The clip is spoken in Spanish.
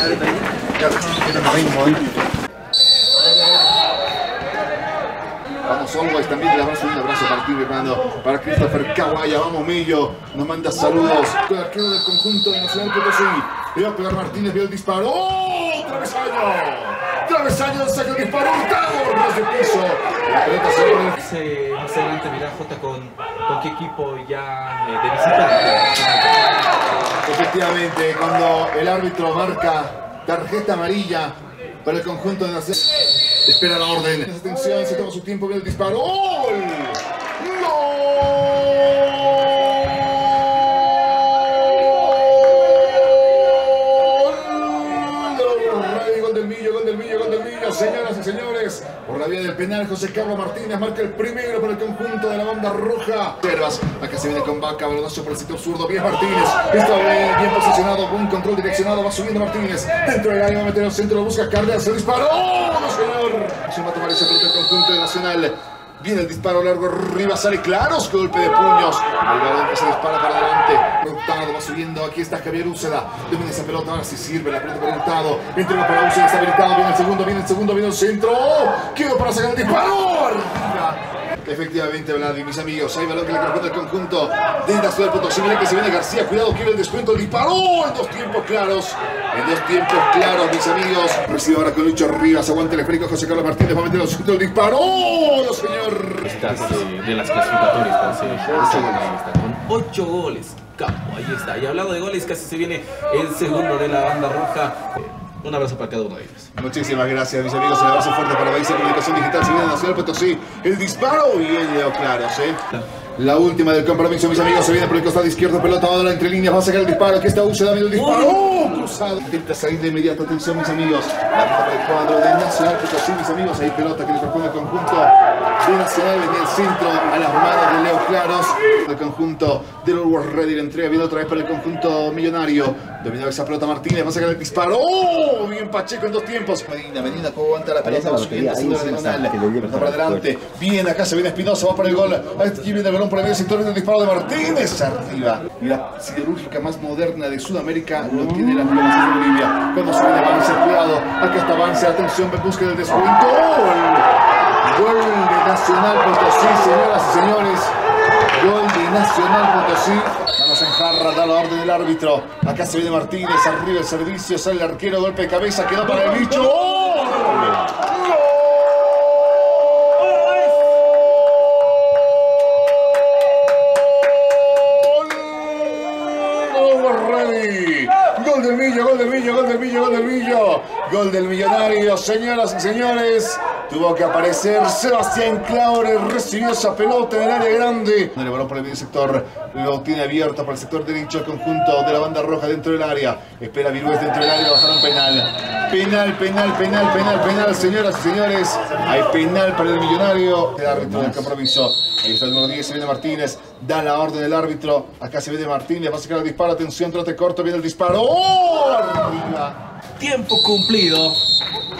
Vamos Always también, le abrazo, un abrazo para Christopher Kawaya. Vamos Millo, nos manda saludos. El arquero del conjunto de Nacional Potosí. Le va a pegar Martínez, vio el disparo. ¡Oh! Travesaño, saca el disparo, ras de piso. La pelota se pone. Más adelante mirá Jota con qué equipo ya de visita. Efectivamente, cuando el árbitro marca tarjeta amarilla para el conjunto de Nacional, espera la orden. Atención, se toma su tiempo, viene el disparo. ¡Gol! Señoras y señores, por la vía del penal, José Carlos Martínez marca el primero por el conjunto de la banda roja. Tervas, acá se viene con Vaca, balonazo por el sector zurdo, bien Martínez, está bien posicionado, buen control direccionado, va subiendo Martínez, dentro del área va a meter al centro, lo busca Cárdenas, se disparó, ¡no señor! Se va a tomar ese pelota el conjunto de Nacional. Viene el disparo largo, arriba sale Claros, golpe de puños. El balón que se dispara para adelante. Hurtado va subiendo, aquí está Javier Úceda. Domina esa pelota, ahora sí sirve la pelota para Hurtado. Entra para Úceda, está habilitado, viene el segundo, viene el centro. Quedó para sacar el disparo. Arriba. Efectivamente, Vladi, mis amigos, hay balón que le corresponde al conjunto de Nacional Potosí. Miren que se viene García, cuidado, quiere el descuento, el disparo en dos tiempos claros. Mis amigos. Recibe ahora con Lucho Rivas, aguanta el esférico José Carlos Martínez, va a meter el centro, el disparo. ¡No, señor! De las clasificatorias, con 8 goles. Campo, ahí está. Y hablando de goles, casi se viene el segundo de la banda roja. Un abrazo para cada uno de ellos. Muchísimas gracias, mis amigos. Un abrazo fuerte para País de Comunicación Digital. Se viene Nacional Potosí. El disparo y el Leo Claros, La última del compromiso, mis amigos. Se viene por el costado izquierdo. Pelota ahora entre líneas. Va a sacar el disparo. Aquí está Úceda, el disparo. ¡Oh! Cruzado. Intenta salir de inmediato. Atención, mis amigos. La pelota para el cuadro de Nacional Potosí, mis amigos. Hay pelota que le corresponde al conjunto de Nacional en el centro. A las manos de Leo Claros. El conjunto del Always Ready. La entrega viene otra vez para el conjunto millonario. Dominaba esa pelota Martínez. Va a sacar el disparo. ¡Oh! Bien Pacheco en dos tiempos. Medina, ¿cómo aguanta la pelota? Va subiendo la diagonal. Para adelante. Bien, acá se viene Espinosa. Va para el gol. Aquí viene el balón por el medio sector. El disparo de Martínez. Arriba. Y la siderúrgica más moderna de Sudamérica lo tiene la Plaza de Bolivia. Cuando se viene Avance, cuidado. Acá está Avance. Atención, busca del descuento. ¡Gol! Gol de Nacional Potosí, señoras y señores. Gol de Nacional Potosí. Manos en jarra, da la orden del árbitro. Acá se viene Martínez, arriba el servicio, sale el arquero, golpe de cabeza, quedó para el bicho. ¡Gol! Gol del Millo, gol del Millo, gol del Millo, gol del Millo. Gol del millonario, señoras y señores. Tuvo que aparecer Sebastián Claure, recibió esa pelota en el área grande. El balón por el medio sector, lo tiene abierto para el sector derecho, el conjunto de la banda roja dentro del área. Espera Virués dentro del área, bajaron penal. Penal, señoras y señores. Hay penal para el millonario. El árbitro del compromiso. Ahí está el número 10, se viene Martínez. Da la orden del árbitro. Acá se viene Martínez, va a sacar el disparo. Atención, trote corto, viene el disparo. ¡Oh! Arriba. Tiempo cumplido.